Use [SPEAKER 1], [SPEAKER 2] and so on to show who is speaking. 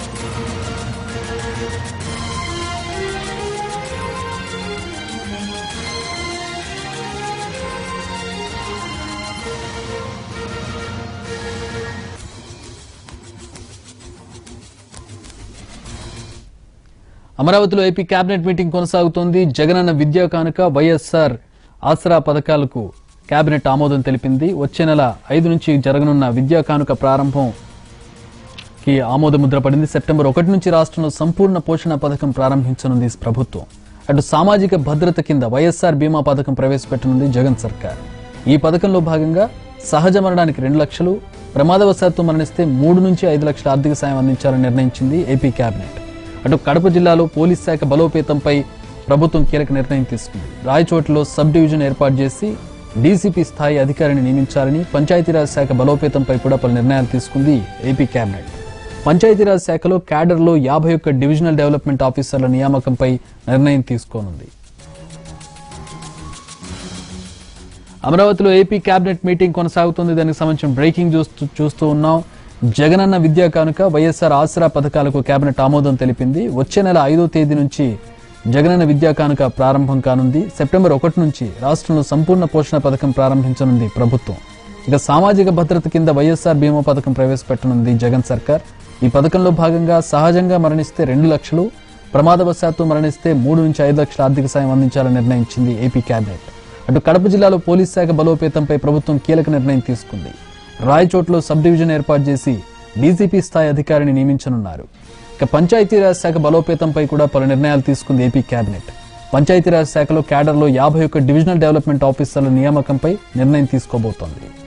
[SPEAKER 1] అమరావతిలో AP cabinet meeting కొనసాగుతోంది. జగనన్న విద్యా కానుక, వైఎస్ఆర్ ఆసరా పథకాలకు కేబినెట్ ఆమోదం తెలిపింది. వచ్చే నెల 5 నుంచి జరగనున్న విద్యా కానుక ప్రారంభంకి ఆమోద ముద్ర పడింది. సెప్టెంబర్ 1 నుంచి రాష్ట్రంలో సంపూర్ణ పోషణ పథకం ప్రారంభించనుంది ప్రభుత్వం. అటు సామాజిక భద్రత కింద వైఎస్ఆర్ బీమా పథకం ప్రవేశపెట్టనుంది జగన్ సర్కార్. ఈ పథకంలో భాగంగా సహజ మరణానికి 2 లక్షలు, ప్రమాదవశాత్తు మరణిస్తే 3 నుంచి 5 లక్షల ఆర్థిక సాయం అందించాలని నిర్ణయించింది ఏపీ కేబినెట్. అటు కడప జిల్లాలో పోలీస్ శాఖ బలోపేతంపై ప్రభుత్వం కీలక నిర్ణయం తీసుకుంది. రాయచోటిలో సబ్ డివిజన్ ఏర్పాటు చేసి డీసీపీ స్థాయి అధికారిని నియమించాలని, పంచాయతీరాజ్ శాఖ బలోపేతంపై కూడా పలు నిర్ణయాలు తీసుకుంది ఏపీ కేబినెట్. పంచాయతీరాజ్ శాఖలో క్యాడర్లో 51 డివిజనల్ డెవలప్మెంట్ ఆఫీసర్ల నియామకంపై నిర్ణయం తీసుకోనుంది. అమరావతిలో ఏపీ కేబినెట్ మీటింగ్ కొనసాగుతుంది. దానికి సంబంధించిన బ్రేకింగ్ చూస్తూ ఉన్నాం. జగనన్న విద్యా కానుక, వైఎస్ఆర్ ఆసరా పథకాలకు కేబినెట్ ఆమోదం తెలిపింది. వచ్చే నెల 5వ తేదీ నుంచి జగనన్న విద్యా కానుక ప్రారంభం కానుంది. సెప్టెంబర్ 1 నుంచి రాష్ట్రంలో సంపూర్ణ పోషణ పథకం ప్రారంభించనుంది ప్రభుత్వం. ఇక సామాజిక భద్రత కింద వైఎస్ఆర్ బీమా పథకం ప్రవేశపెట్టనుంది జగన్ సర్కార్. ఈ పథకంలో భాగంగా సహజంగా మరణిస్తే 2 లక్షలు, ప్రమాదవశాత్తు మరణిస్తే 3 నుంచి 5 లక్షల ఆర్థిక సాయం అందించాలని నిర్ణయించింది ఏపీ కేబినెట్. అటు కడప జిల్లాలో పోలీస్ శాఖ బలోపేతంపై ప్రభుత్వం కీలక నిర్ణయం తీసుకుంది. రాయచోట్లో సబ్ డివిజన్ ఏర్పాటు చేసి డీసీపీ స్థాయి అధికారిని నియమించనున్నారు. ఇక పంచాయతీరాజ్ శాఖ బలోపేతంపై కూడా పలు నిర్ణయాలు తీసుకుంది ఏపీ కేబినెట్. పంచాయతీరాజ్ శాఖలో క్యాడర్లో 51 డివిజనల్ డెవలప్మెంట్ ఆఫీసర్ల నియామకంపై నిర్ణయం తీసుకోబోతోంది.